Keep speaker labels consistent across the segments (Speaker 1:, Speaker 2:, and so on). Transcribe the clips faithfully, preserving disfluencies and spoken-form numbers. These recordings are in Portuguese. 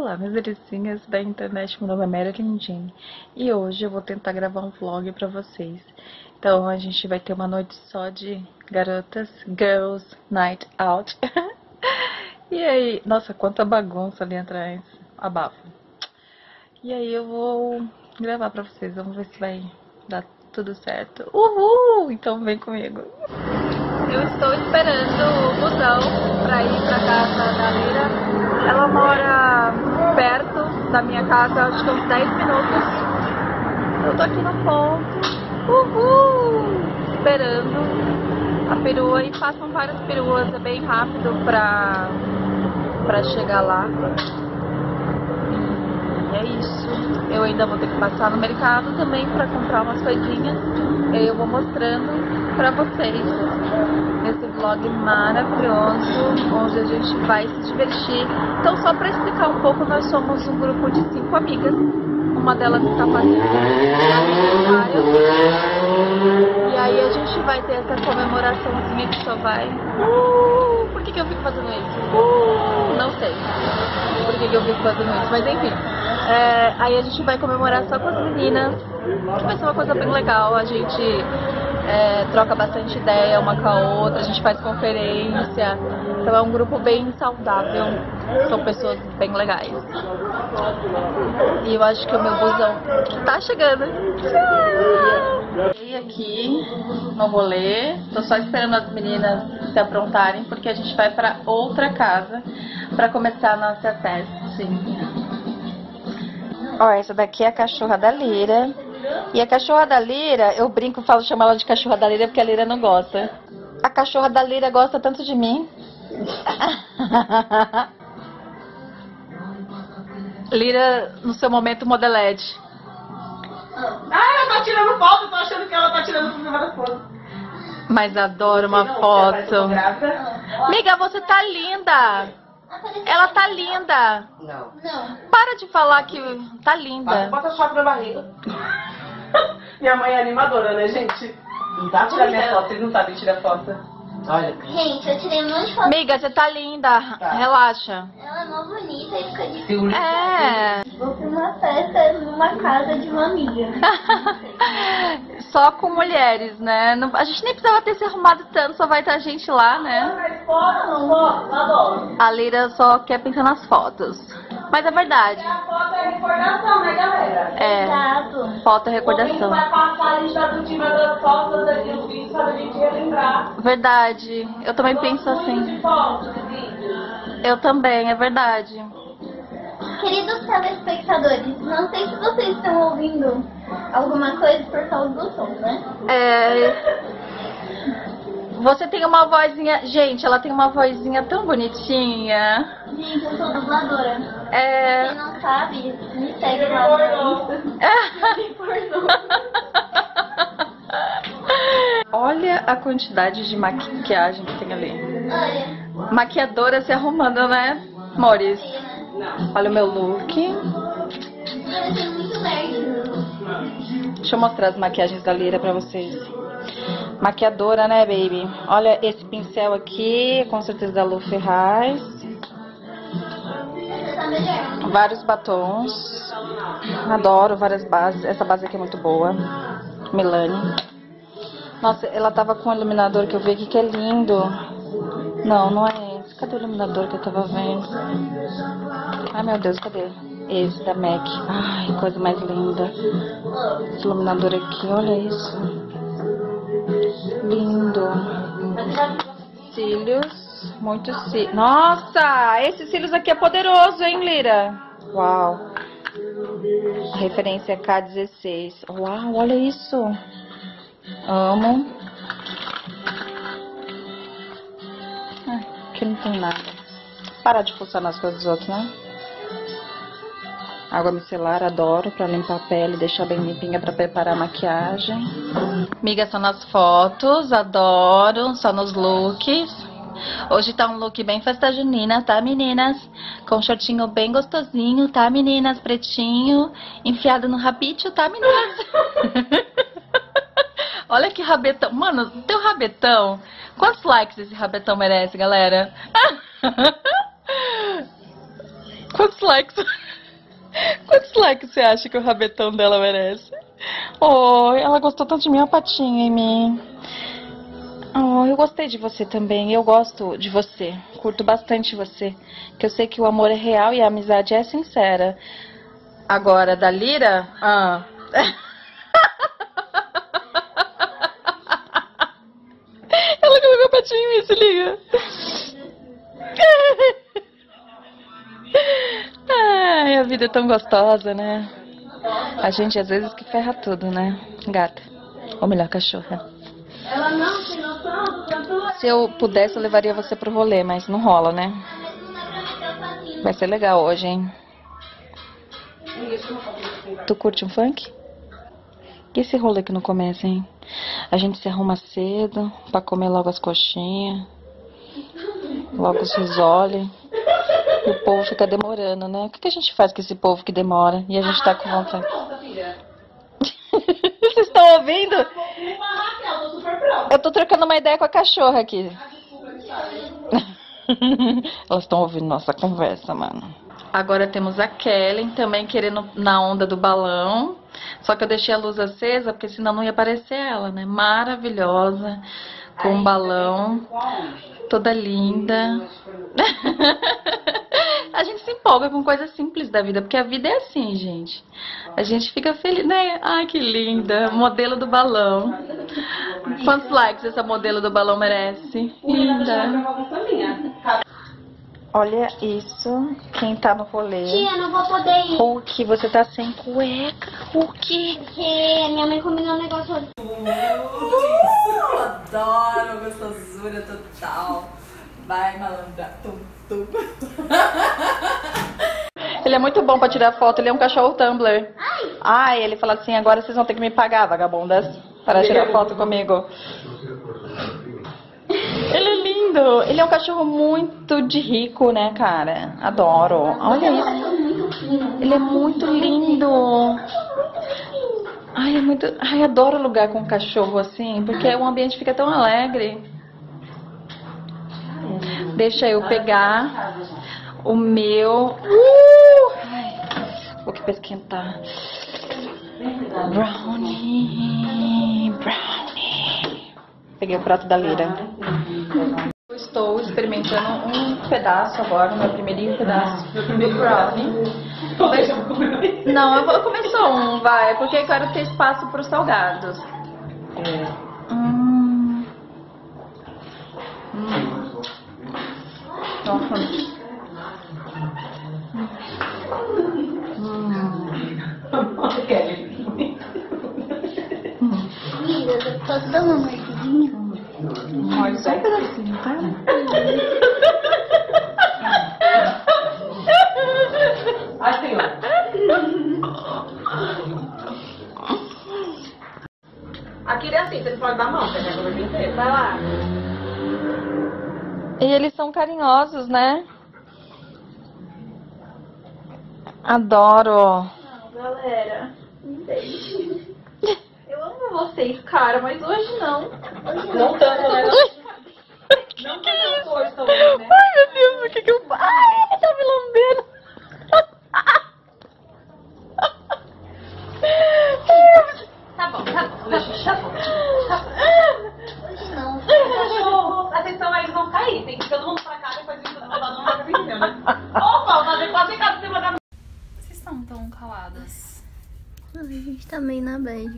Speaker 1: Olá, meus delicinhas da internet, meu nome é Mary Lindin e hoje eu vou tentar gravar um vlog pra vocês. Então a gente vai ter uma noite só de garotas, girls night out. E aí, nossa, quanta bagunça ali atrás, abafo. E aí eu vou gravar pra vocês, vamos ver se vai dar tudo certo. Uhul! Então vem comigo. Eu estou esperando o busão pra ir pra casa da Lira. Ela mora perto da minha casa, acho que uns dez minutos. Eu tô aqui no ponto, uhul, esperando a perua, e passam várias peruas, é bem rápido pra, pra chegar lá. E é isso. Eu ainda vou ter que passar no mercado também pra comprar umas coisinhas. E aí eu vou mostrando pra vocês esse vlog maravilhoso, onde a gente vai se divertir. Então, só pra explicar um pouco, nós somos um grupo de cinco amigas. Uma delas está fazendo aniversário. E aí a gente vai ter essa comemoraçãozinha que só vai... Uh, por que que eu fico fazendo isso? Uh, não sei por que que eu fico fazendo isso, mas enfim. É, aí a gente vai comemorar só com as meninas, que vai ser uma coisa bem legal. A gente é, troca bastante ideia uma com a outra, a gente faz conferência. Então é um grupo bem saudável, são pessoas bem legais. E eu acho que o meu busão tá chegando. Cheguei aqui no rolê, tô só esperando as meninas se aprontarem, porque a gente vai pra outra casa pra começar a nossa festa. Ó, essa daqui é a cachorra da Lira. E a cachorra da Lira, eu brinco, falo, chamo ela de cachorra da Lira porque a Lira não gosta. A cachorra da Lira gosta tanto de mim. Lira, no seu momento modelete.
Speaker 2: Ah, ela tá tirando foto, eu tô achando que ela tá tirando por cima das fotos.
Speaker 1: Mas adoro uma
Speaker 2: não,
Speaker 1: foto.
Speaker 2: Amiga,
Speaker 1: você tá linda. Ela tá linda.
Speaker 2: Não.
Speaker 3: Não.
Speaker 1: Para de falar que tá linda.
Speaker 2: Bota chapa na barriga. Minha mãe é animadora, né, gente? Não dá pra tirar minha foto, vocês não sabem tirar foto. Olha.
Speaker 3: Gente, eu tirei um monte de foto.
Speaker 1: Amiga, você tá linda.
Speaker 2: Tá.
Speaker 1: Relaxa.
Speaker 3: Ela é mó bonita e fica de...
Speaker 1: É.
Speaker 3: Vou pra uma festa numa casa de uma amiga.
Speaker 1: Só com mulheres, né? Não, a gente nem precisava ter se arrumado tanto, só vai estar a gente lá, né?
Speaker 2: Foto, não gosto, adoro.
Speaker 1: A Lira só quer pensar nas fotos. Mas é verdade.
Speaker 2: A foto é recordação, né, galera?
Speaker 1: É.
Speaker 3: Exato.
Speaker 1: Foto é
Speaker 2: O
Speaker 1: recordação.
Speaker 2: vai passar a lista do time das fotos aqui no vídeo para a gente relembrar.
Speaker 1: Verdade. Eu também penso assim.
Speaker 2: De fotos, de vídeos.
Speaker 1: Eu também, é verdade.
Speaker 3: Queridos telespectadores, não sei se vocês estão ouvindo alguma coisa por causa do som, né?
Speaker 1: É. Você tem uma vozinha... Gente, ela tem uma vozinha tão bonitinha.
Speaker 3: Gente, eu sou dubladora.
Speaker 1: É...
Speaker 3: Quem não sabe, me segue lá no Insta.
Speaker 1: Olha a quantidade de maquiagem que tem ali.
Speaker 3: Olha.
Speaker 1: Maquiadora se arrumando, né, Maurício? Olha o meu look.
Speaker 3: Eu sou muito nerd.
Speaker 1: Deixa eu mostrar as maquiagens da Lira pra vocês. Maquiadora, né, baby? Olha esse pincel aqui, com certeza da Lu Ferraz.
Speaker 3: Você tá melhor?
Speaker 1: Vários batons. Adoro várias bases. Essa base aqui é muito boa. Milani. Nossa, ela tava com um iluminador que eu vi aqui que é lindo. Não, não é esse. Cadê o iluminador que eu tava vendo? Ai, meu Deus, cadê? Esse da M A C. Ai, coisa mais linda. Esse iluminador aqui, olha isso. Lindo. Cílios. Muitos cílios. Nossa, esse cílios aqui é poderoso, hein, Lira? Uau. A referência é K dezesseis. Uau, olha isso. Amo. Ah, aqui não tem nada. Parar de fuçar nas coisas dos outros, né? Água micelar, adoro, pra limpar a pele, deixar bem limpinha pra preparar a maquiagem. Miga, só nas fotos, adoro, só nos looks. Hoje tá um look bem festa junina, tá, meninas? Com um shortinho bem gostosinho, tá, meninas? Pretinho, enfiado no rabito, tá, meninas? Olha que rabetão. Mano, teu rabetão. Quantos likes esse rabetão merece, galera? Quantos likes? Quantos likes você acha que o rabetão dela merece? Oh, ela gostou tanto de mim, a patinha em mim. Oh, eu gostei de você também. Eu gosto de você. Curto bastante você. Que eu sei que o amor é real e a amizade é sincera. Agora, da Lira... Ah. Ela colocou a patinha em mim, se liga. Ai, a vida é tão gostosa, né? A gente às vezes que ferra tudo, né, gata? Ou melhor, cachorra.
Speaker 3: Ela não tem noção, tanto...
Speaker 1: Se eu pudesse, eu levaria você pro rolê, mas não rola, né? Vai ser legal hoje, hein? Tu curte um funk? E esse rolê que não começa, hein? A gente se arruma cedo pra comer logo as coxinhas, logo os risole. E o povo fica demorando, né? O que a gente faz com esse povo que demora? E a gente tá com vontade. Vocês estão ouvindo? Eu tô trocando uma ideia com a cachorra aqui. Elas estão ouvindo nossa conversa, mano. Agora temos a Kelly também querendo na onda do balão. Só que eu deixei a luz acesa, porque senão não ia aparecer ela, né? Maravilhosa, com um balão, toda linda. A gente se empolga com coisas simples da vida, porque a vida é assim, gente. A gente fica feliz, né? Ai, que linda, modelo do balão. Quantos likes essa modelo do balão merece? Linda. Olha isso, quem tá no rolê.
Speaker 3: Tia, não vou poder ir.
Speaker 1: Hulk, você tá sem cueca, Hulk.
Speaker 3: Porque minha mãe combinou um negócio hoje.
Speaker 2: Eu adoro, gostosura total. Vai, malandra. Tum, tum.
Speaker 1: Ele é muito bom pra tirar foto, ele é um cachorro Tumblr. Ai, Ai ele fala assim, agora vocês vão ter que me pagar, vagabundas, para tirar foto comigo. Ele é lindo, ele é um cachorro muito de rico, né, cara? Adoro. Olha isso. Ele é muito lindo. Ai, é muito... Ai, adoro lugar com cachorro assim, porque o ambiente fica tão alegre. Deixa eu pegar o meu... Uh! Ai, vou aqui pra esquentar. Brownie, brownie. Peguei o prato da Lira. Eu estou experimentando um pedaço agora, o meu primeirinho pedaço do brownie. Não, eu vou comer só um, vai, porque eu quero ter espaço para os salgados. Hum. Hum. Nossa. Hum.
Speaker 3: Amiga, posso dar uma mordidinha?
Speaker 1: Morde só um pedacinho, tá?
Speaker 2: Assim, ó. Aqui é assim, vocês podem dar a mão, você quer que eu vou inteiro. Vai lá.
Speaker 1: E eles são carinhosos, né? Adoro.
Speaker 4: Não, galera, um beijo. Eu amo vocês, cara, mas hoje não. Hoje
Speaker 2: Não tanto, né? Não
Speaker 1: Que
Speaker 2: tanto
Speaker 1: isso?
Speaker 2: hoje também, né?
Speaker 1: Ai, meu Deus, o que que eu faço? Ai, ele tá me lambendo.
Speaker 2: Tá bom, tá bom. Deixa, tá bom.
Speaker 3: Hoje não.
Speaker 2: Cachorro, atenção aí, eles vão cair. Tem que ir todo mundo pra cá, depois de todo mundo lá no lugar que né? Opa, vou fazer quase casa em cima da...
Speaker 4: Vocês estão tão caladas.
Speaker 3: A gente tá meio na bad.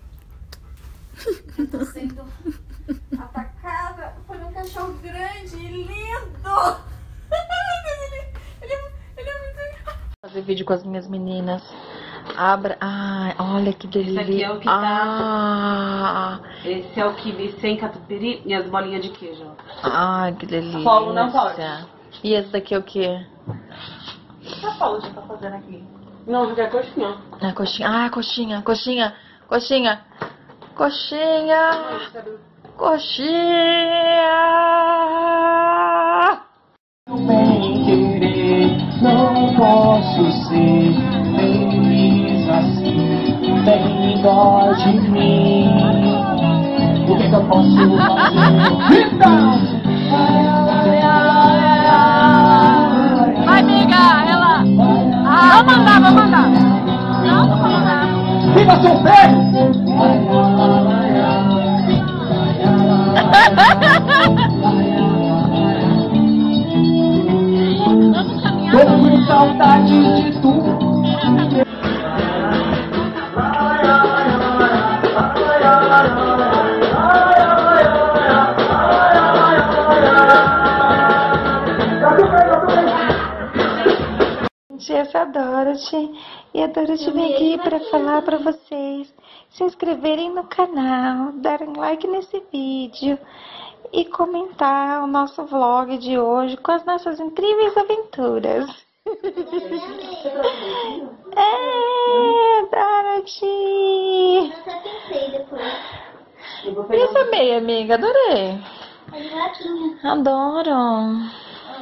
Speaker 4: Eu tô sendo atacada por um cachorro grande e lindo. ele, ele, ele é muito legal.
Speaker 1: Fazer vídeo com as minhas meninas. Abra. Ai, olha que delícia.
Speaker 2: Esse aqui é o que tá-
Speaker 1: Ah,
Speaker 2: Esse é o quibe sem catupiry e as bolinhas de queijo.
Speaker 1: ai, que delícia.
Speaker 2: Polo não pode.
Speaker 1: E esse daqui é o quê?
Speaker 2: O que a Paula já tá fazendo aqui? Não, porque é coxinha.
Speaker 1: É coxinha. Ah, coxinha, coxinha, coxinha. Coxinha. Coxinha.
Speaker 5: Bem querer, não posso ser feliz assim. Tem dó de mim. O que, que eu posso fazer? Então!
Speaker 1: Vai, amiga, ela.
Speaker 5: Animação fez! Tô com saudade de tu.
Speaker 1: Gente, essa é a Dorothy. E a Dorothy vem aqui para falar para vocês se inscreverem no canal, darem like nesse vídeo e comentar o nosso vlog de hoje com as nossas incríveis aventuras. É, Dorothy!
Speaker 3: Eu até pensei depois.
Speaker 1: E essa meia, amiga? Adorei.
Speaker 3: É de vaquinha.
Speaker 1: Adoro.